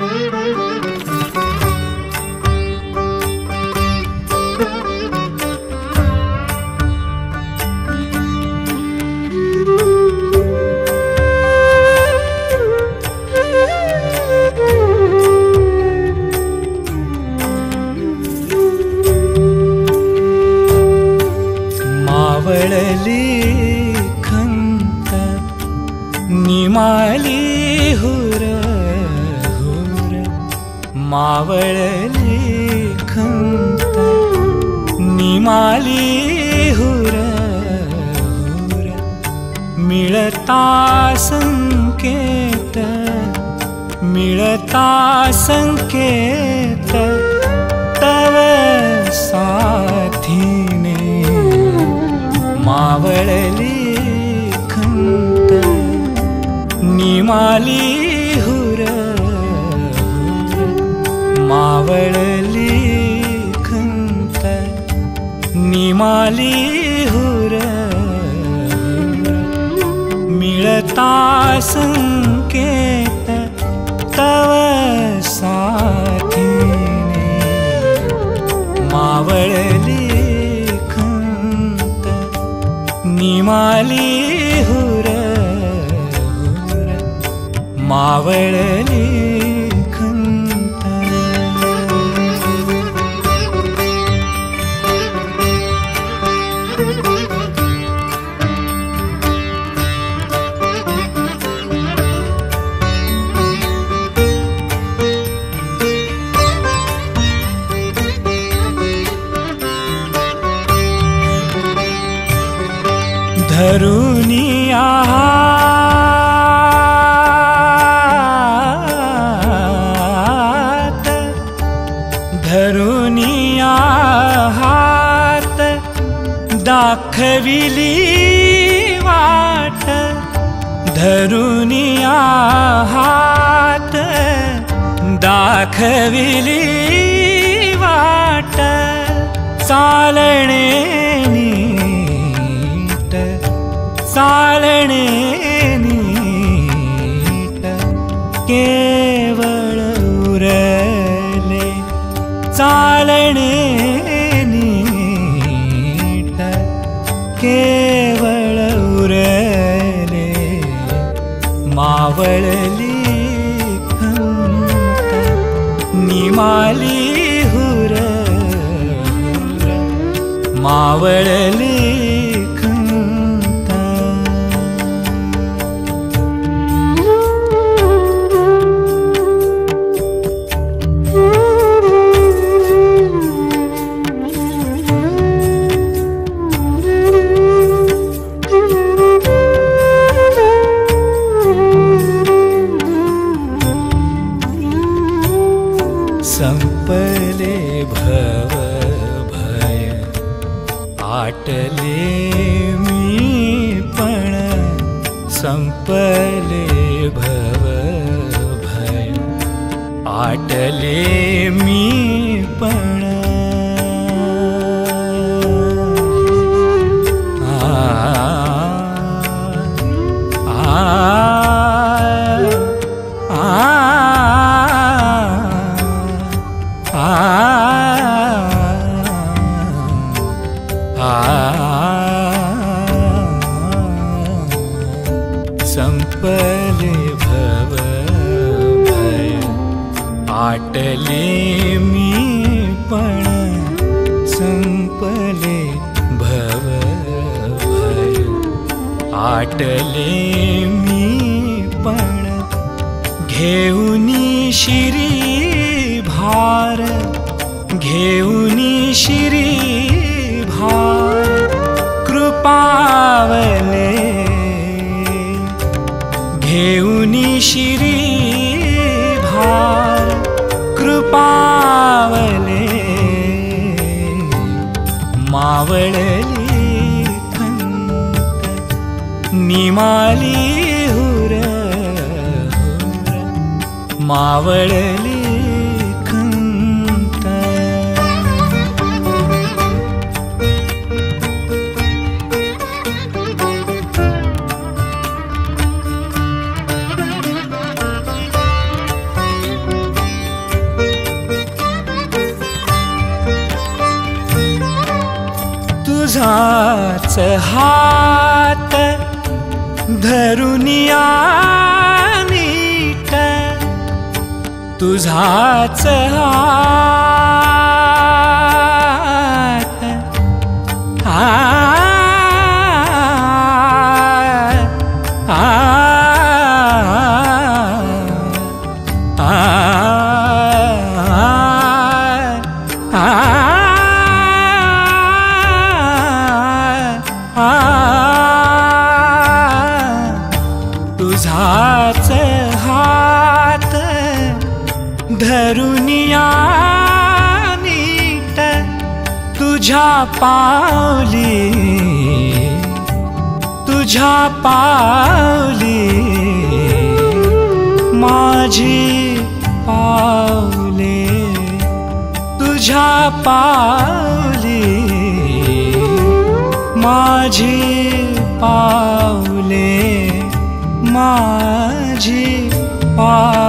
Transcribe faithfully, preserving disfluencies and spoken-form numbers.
निमाली हुर हुर मावळली खंत निमाली हुर हुर मिळता संकेत मिळता संकेत तव साथीने मावळली खंत निमाली हुर मावळली खंत निमाली हुर मिळता संकेत तव साथीने मावळली खंत निमाली हुर मावळली खंत धरुनी आहात धरुनी आहात दाखविली वाट धरुनी आहात दाखविली वाट चालणे चालणे नीट केवळ उरले चालणे नीट केवळ उरले मावळली खंत निमाली हुर मावळली संपले भव भय आटले मी पण संपले भव भय आटले मी पण आ आ संपले भव भय आटले मी पण संपले भव भय आटले मी पण घेऊनी शिरी भार घेऊनी शिरी भार कृपावले घेऊनी शिरी भार कृपावले मावळली खंत निमाली हुर मावळली तुझाच हात धरुनिया नीट, तुझाच हात आ, आ, आ, आ, आ, तुझाच हात धरुनिया नीट, तुझ्या पावली तुझ्या पावली माझी पावले, तुझ्या पावली माझी पावले, माझी पावले.